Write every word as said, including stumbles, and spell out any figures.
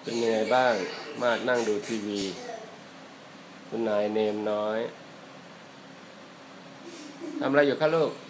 เป็นยังไงบ้างมาดนั่งดูทีวีคุณนายเนมน้อยทำอะไรอยู่คะลูก